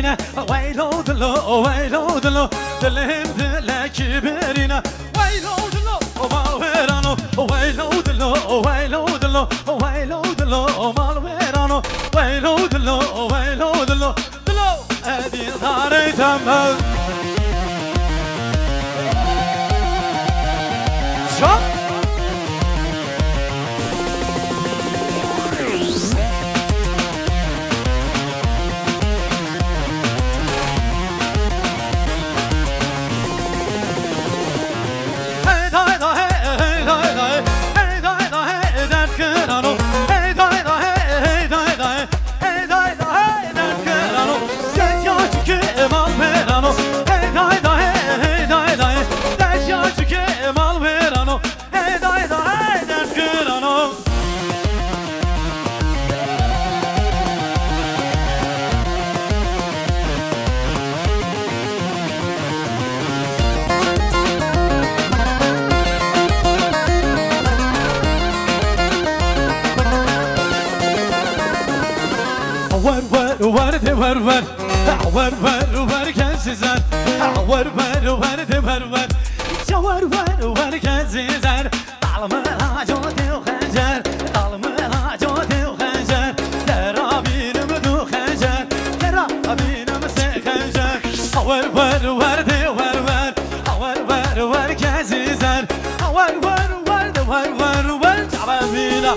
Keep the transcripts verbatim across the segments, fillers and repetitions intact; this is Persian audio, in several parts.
كبرينا ويلو دلو ويلو دلو دلهم دلك برينا ويلو دلو مالويرانو ويلو دلو ويلو دلو ويلو دلو مالويرانو ويلو دلو ويلو دلو دلو ادي داري تمام شوف ور ور ورد ور ور ور ور ور كزيزر ور ور ورد ور ور ور ور ور كزيزر طالما لاجوتي وخنجر طالما لاجوتي وخنجر ترابين بدو خنجر ترابين مسي خنجر ور ور ورد ور ور ور ور ور كزيزر ور ور ورد ور ور ور تعبانينا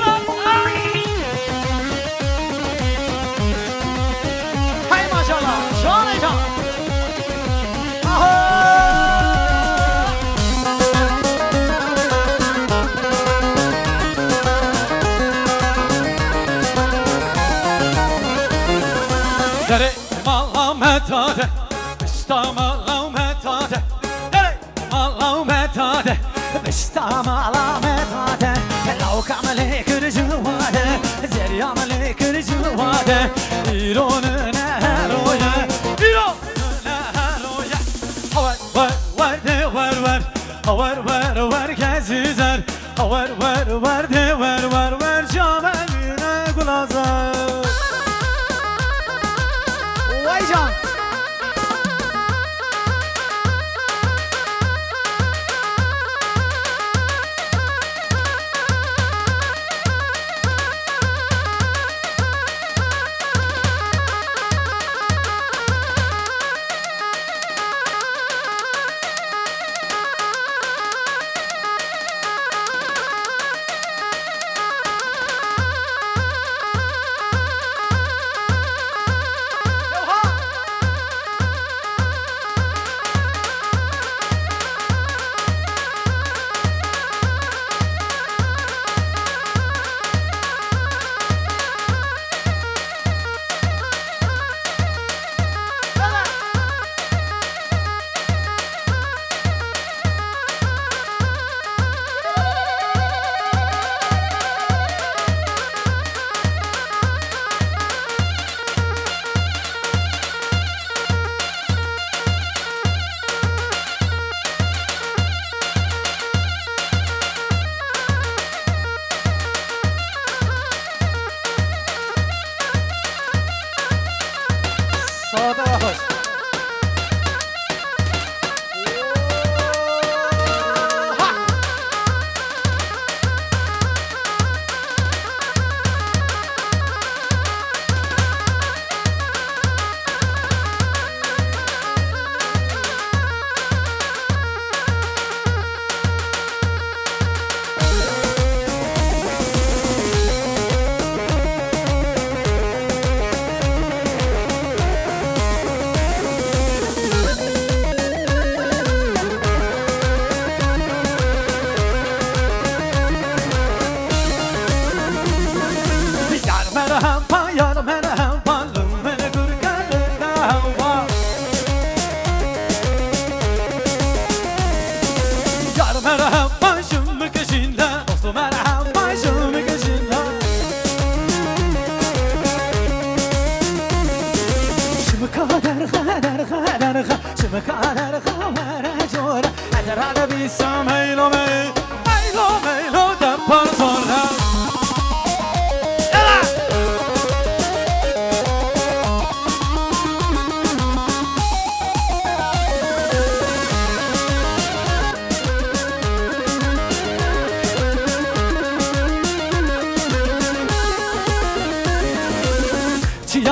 دري مالا متاده بشتا مالا متاده دري مالا متاده بشتا مالا متاده لو كامل كرجواده زري عمل كرجواده إيرون نهرويا إيرون نهرويا ور ور ور ور ور ور ور كزيزر ور ور ور ور ور ور جامعنا قلازر ويجان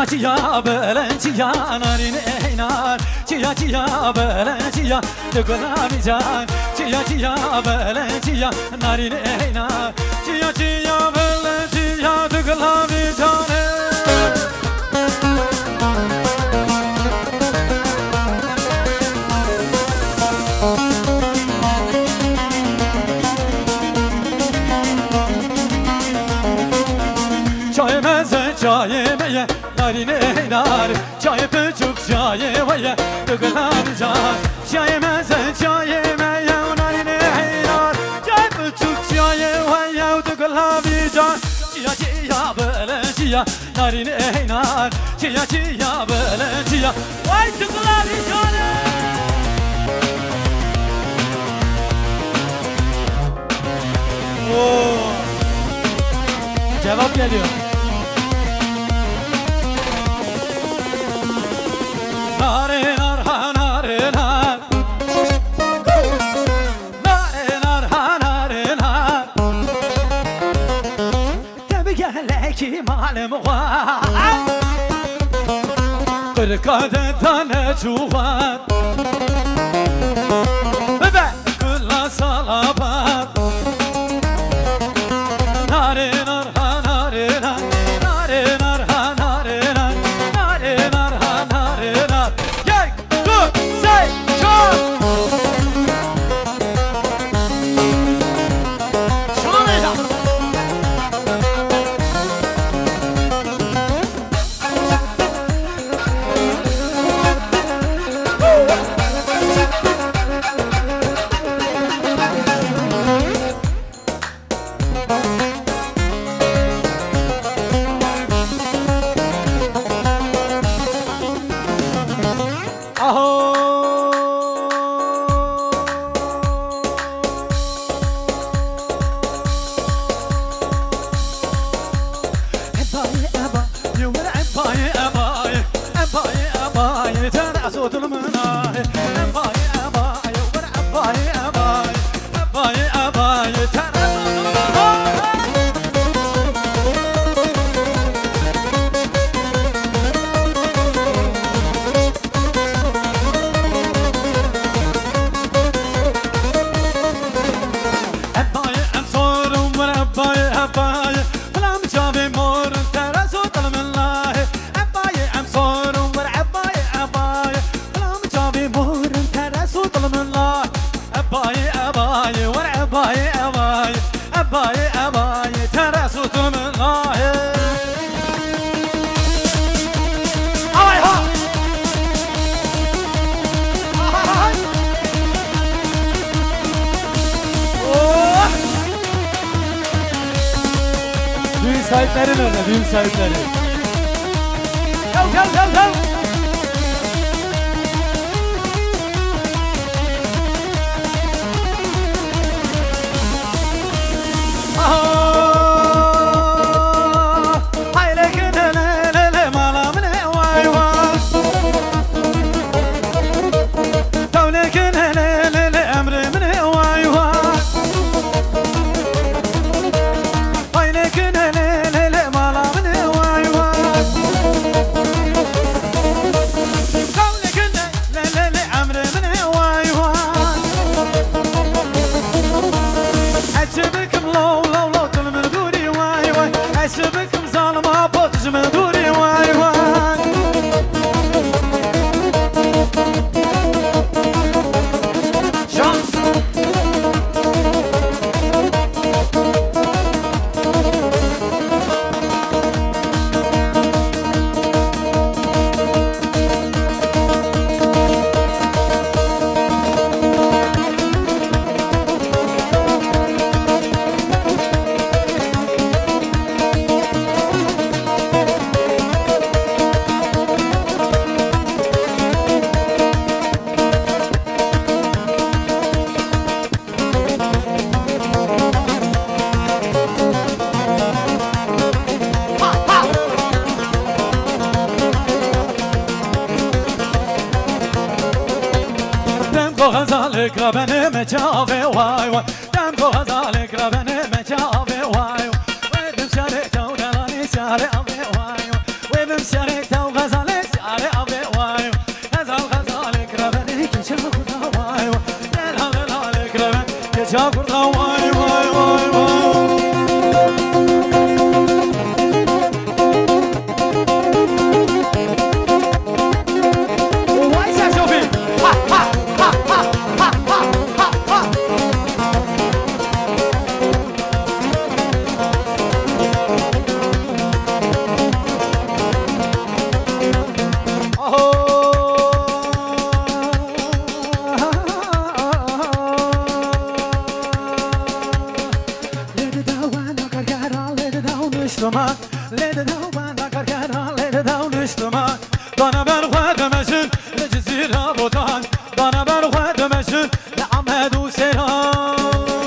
çiya belen çiya narin eynar çiya çiya belen çiya tıkılabi can çiya çiya belen çiya narin eynar çiya çiya belen çiya tıkılabi can çay meze çay meye narin eynar çay pıçuk çay meye tıkılabi can çay meze çay meye narin eynar çay pıçuk çay meye tıkılabi can çiya çiya belen çiya narin eynar çiya çiya belen çiya vay tıkılabi can Oo. Cevap geliyor. Narin arha narin har narin arha narin har tabi geleki malum var kırk adet tane çuvat ve kılla salabat narin arha narin har narin arha narin har narin arha narin har yek dur say çal şanıyla düğün sahipleri nerede? Düğün sahipleri. Gel gel gel gel. غزالك ربنا مجاوي واي واي دمكو غزالك ربنا مجاوي واي وين مشارك تو دلاني شارع واي وين مشارك تو düştüma Lede davman akarkara lede dav düştüma Dana ben khadmesin le cezira botan Dana ben khadmesin le amedu seran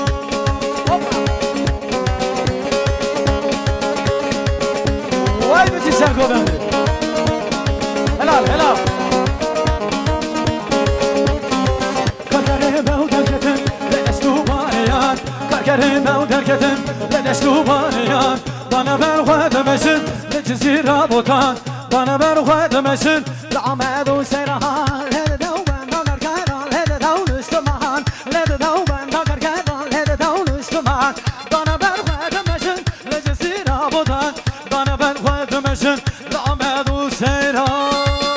Vay bizi sen kodan Helal helal Karkare bev derketin le estubaniyan Karkare bev derketin le estubaniyan Dana ben khadmesin le cezira botan Dana ben khadmesin le amedu seran Lede davman akarkara lede dav düştüma Lede davman akarkara lede dav düştüma Dana ben khadmesin le cezira botan Dana ben khadmesin le amedu seran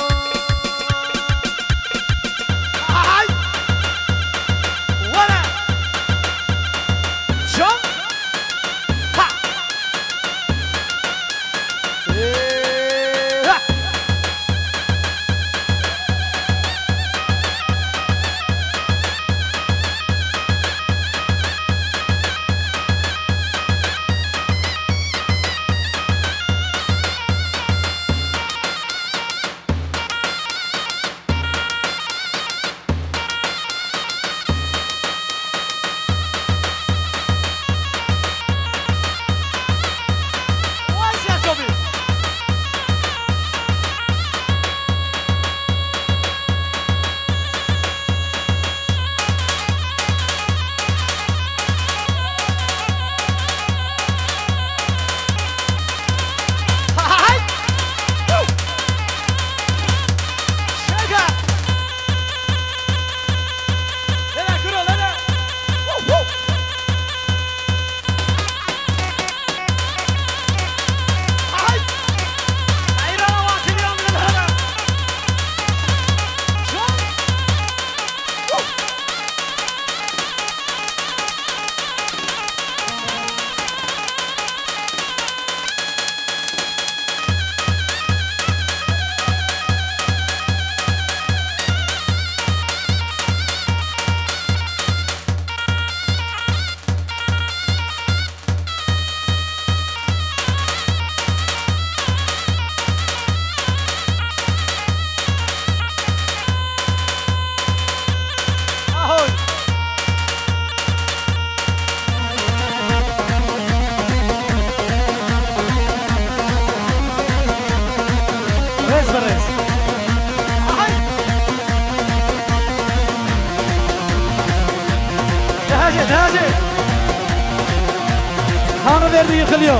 Hanı verdi yıkılıyor.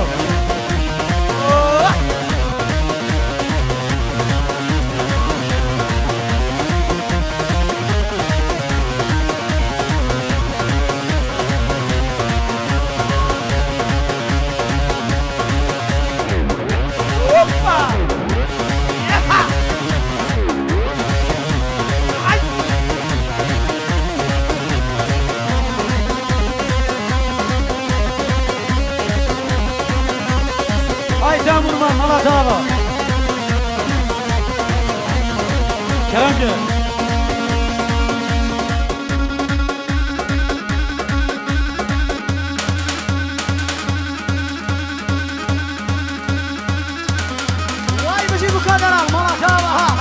Hoppa! Ayten Vurman, Malat Ağabey. Kerem gel. Vay bizi bu kadar al, Malat Ağabey.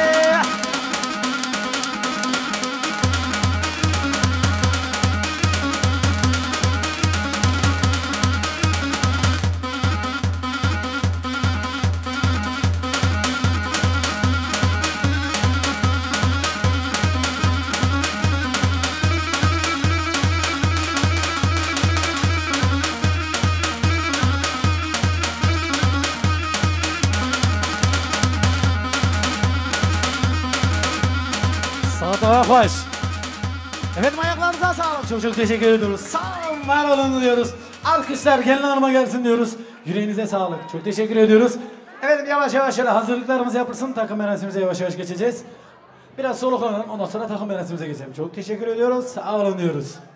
Saat baş. Efendim ayaklarınıza sağlık. Çok çok teşekkür ediyoruz. Sağ olun, var olun diyoruz. Alkışlar gelin hanıma gelsin diyoruz. Yüreğinize sağlık. Çok teşekkür ediyoruz. Efendim yavaş yavaş şöyle hazırlıklarımız yapılsın. Takım merasimimize yavaş yavaş geçeceğiz. Biraz soluklanalım. Ondan sonra takım merasimimize geçelim. Çok teşekkür ediyoruz. Sağ olun diyoruz.